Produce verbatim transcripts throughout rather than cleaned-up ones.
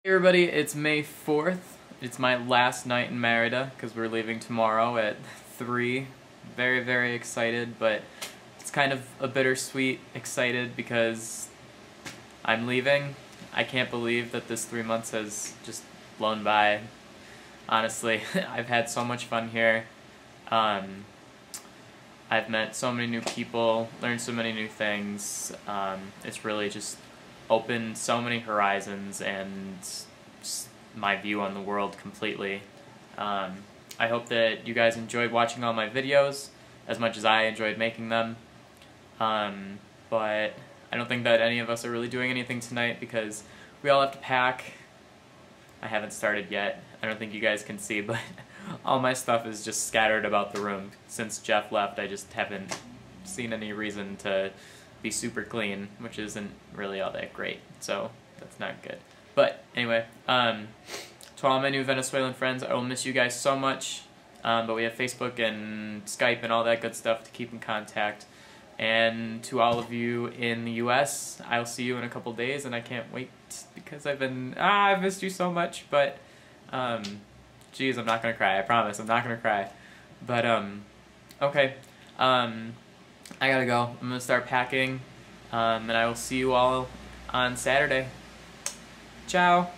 Hey everybody, it's May fourth. It's my last night in Merida because we're leaving tomorrow at three. Very, very excited, but it's kind of a bittersweet excited because I'm leaving. I can't believe that this three months has just blown by. Honestly, I've had so much fun here. Um, I've met so many new people, learned so many new things. Um, it's really just opened so many horizons and my view on the world completely. Um, I hope that you guys enjoyed watching all my videos as much as I enjoyed making them. Um, but I don't think that any of us are really doing anything tonight because we all have to pack. I haven't started yet. I don't think you guys can see, but all my stuff is just scattered about the room. Since Jeff left, I just haven't seen any reason to be super clean, which isn't really all that great, so that's not good. But anyway, um, to all my new Venezuelan friends, I will miss you guys so much, um, but we have Facebook and Skype and all that good stuff to keep in contact. And to all of you in the U S, I'll see you in a couple days, and I can't wait because I've been, ah, I've missed you so much, but, um, geez, I'm not gonna cry, I promise, I'm not gonna cry. But, um, okay, um, I gotta go. I'm gonna start packing, um, and I will see you all on Saturday. Ciao.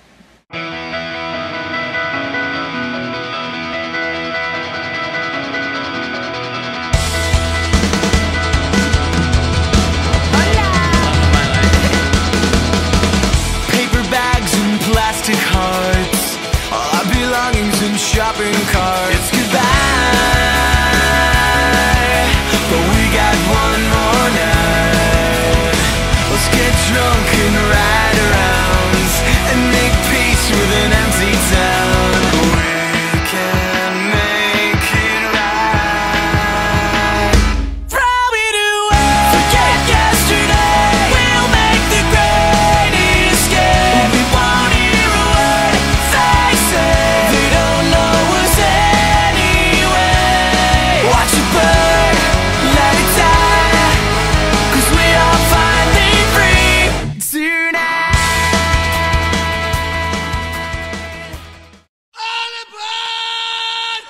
Paper bags and plastic hearts, all our belongings in shopping carts. It's goodbye, but we got one more night. Let's get drunk and ride around and make peace with an empty town. We can make it right. Throw it away, forget yesterday. We'll make the great escape. We won't hear a word they say. They don't know us anyway. Watch it burn, let it die, 'cause we are finally free tonight. All aboard!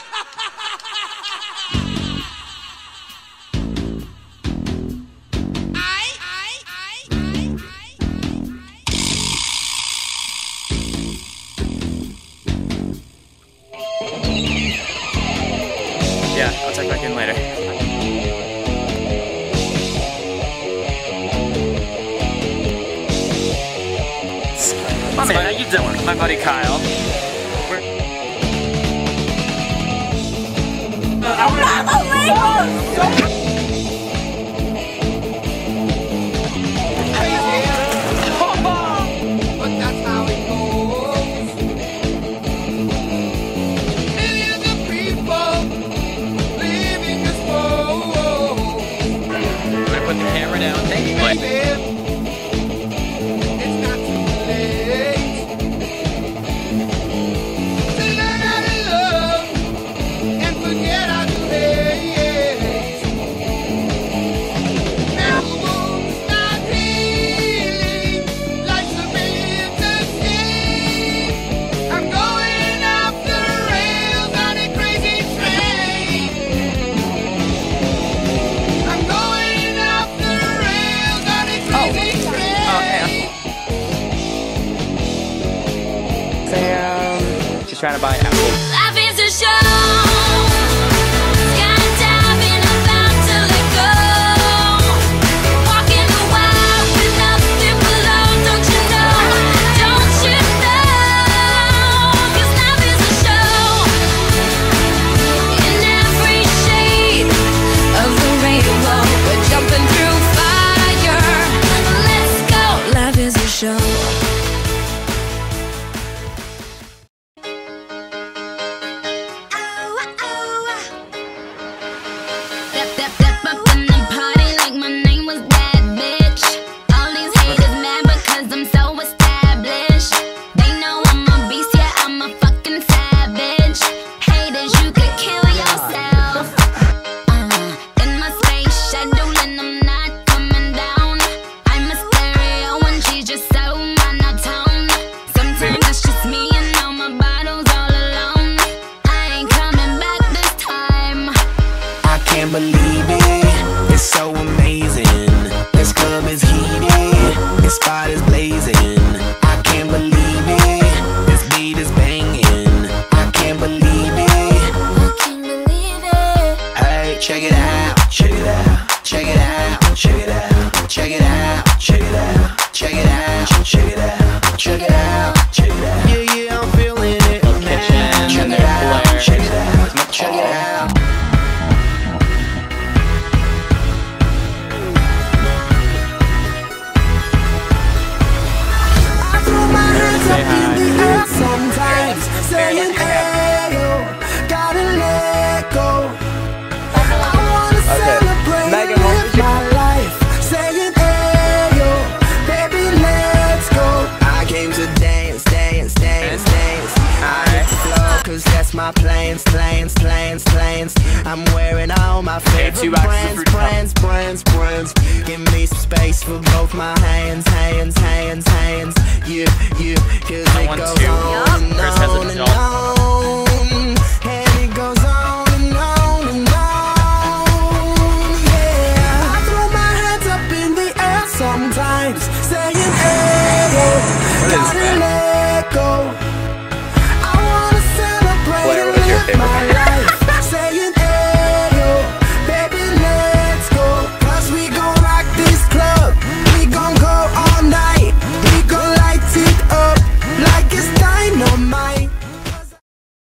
I, I, I, I, Yeah, I'll check back in later. My man, how you doing? My buddy Kyle. We're But that's how it goes. Millions of people leaving this world. gonna put the camera down. Thank you. Baby, it's not too late to learn how to love and forget how to hate. Now the wounds start healing, life's a million to see. I'm going off the rails on a crazy train. I'm going off the rails on a crazy train. Oh, yeah. Sam. She's trying to buy Apple. Life is a show. Skydiving, about to let go. Walking the wild with nothing below. Don't you know? Don't you know? 'Cause life is a show. In every shade of the rainbow, we're jumping through fire. Let's go. Life is a show. can't believe it, it's so amazing. This club is heated, this spot is blazing. I can't believe it, this beat is banging. I can't believe it, I can't believe it. hey, check it out, check it out, check it out, check it out, check it out, check it out, check it out, check it out, check it out, check it out. Yeah, yeah, I'm feeling it. Little kitchen, Check and it there's out, Blair. check it out, It's my check it out. I throw my hands Say up hi. in the air sometimes, saying, hey, yo, gotta let go. I wanna celebrate Megan, and what live was your- my life, saying, hey, yo, baby, let's go. I came to dance, dance, dance, dance. I hit the floor cause that's my plans, plans, plans, plans. I'm wearing all my favorite two boxes of brands, fruit cup. brands, brands, brands. Give me some space for both my hands, hands, hands, hands. Yeah, yeah, cause I it want goes two. on and Chris has an on and adult. on.